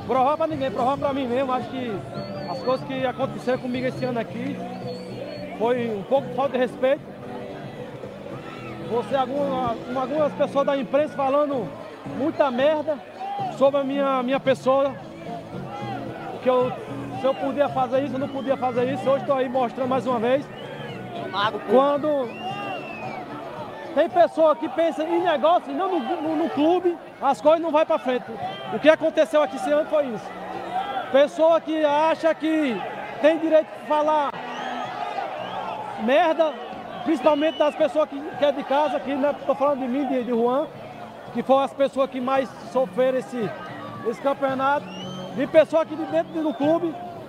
provar pra ninguém, provar pra mim mesmo. Acho que as coisas que aconteceram comigo esse ano aqui foi um pouco de falta de respeito. Você, algumas pessoas da imprensa falando muita merda sobre a minha pessoa. Se eu podia fazer isso, eu não podia fazer isso. Hoje estou aí mostrando mais uma vez. Quando tem pessoa que pensa em negócio e não no clube, as coisas não vão para frente. O que aconteceu aqui esse ano foi isso. Pessoa que acha que tem direito de falar merda, principalmente das pessoas que é de casa, que não estou falando de mim, de Juan, que foram as pessoas que mais sofreram esse campeonato, de pessoa aqui de dentro do clube,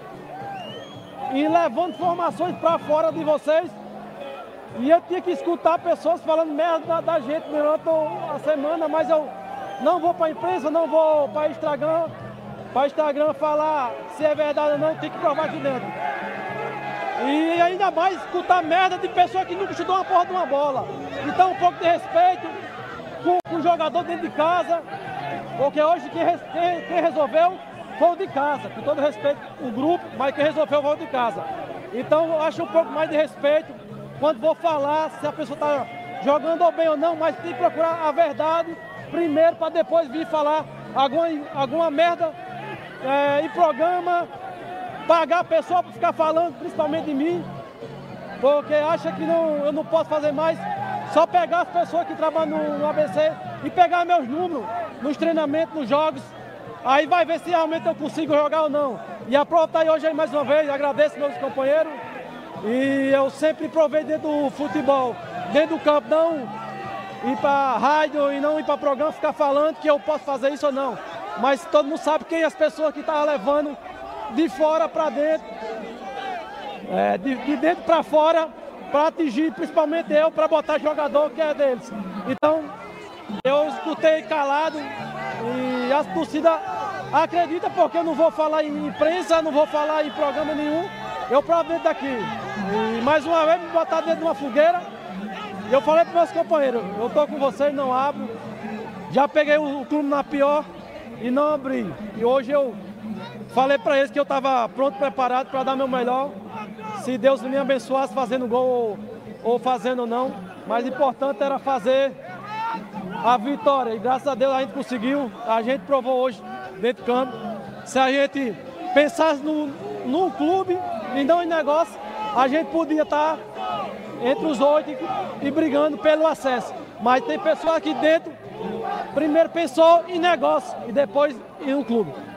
e levando informações para fora de vocês. E eu tinha que escutar pessoas falando merda da gente durante a semana, mas eu não vou para a imprensa, não vou para Instagram falar se é verdade ou não, tem que provar aqui dentro. E ainda mais escutar merda de pessoa que nunca chutou uma porra de uma bola. Então um pouco de respeito com o jogador dentro de casa, porque hoje quem resolveu foi o de casa, com todo respeito o grupo, mas quem resolveu foi o de casa. Então eu acho um pouco mais de respeito quando vou falar se a pessoa está jogando bem ou não, mas tem que procurar a verdade primeiro para depois vir falar alguma merda em programa, pagar a pessoa para ficar falando, principalmente de mim, porque acha que eu não posso fazer mais, só pegar as pessoas que trabalham no ABC e pegar meus números nos treinamentos, nos jogos, aí vai ver se realmente eu consigo jogar ou não. E a prova está aí hoje aí mais uma vez, agradeço meus companheiros, e eu sempre provei dentro do futebol, dentro do campo, não ir para rádio e não ir para programa, ficar falando que eu posso fazer isso ou não. Mas todo mundo sabe quem as pessoas que estavam levando de fora para dentro, de dentro para fora, para atingir principalmente eu, para botar jogador que é deles. Então, eu escutei calado e as torcidas acreditam porque eu não vou falar em imprensa, não vou falar em programa nenhum, eu provo dentro daqui. E mais uma vez me botar dentro de uma fogueira, e eu falei para meus companheiros, eu estou com vocês, não abro, já peguei o clube na pior e não abri. E hoje eu falei para eles que eu estava pronto, preparado para dar meu melhor. Se Deus me abençoasse fazendo gol ou fazendo não, mas importante era fazer a vitória. E graças a Deus a gente conseguiu, a gente provou hoje dentro do campo. Se a gente pensasse num clube e não em negócio, a gente podia estar entre os 8 e brigando pelo acesso. Mas tem pessoa aqui dentro, primeiro pensou em negócio e depois em um clube.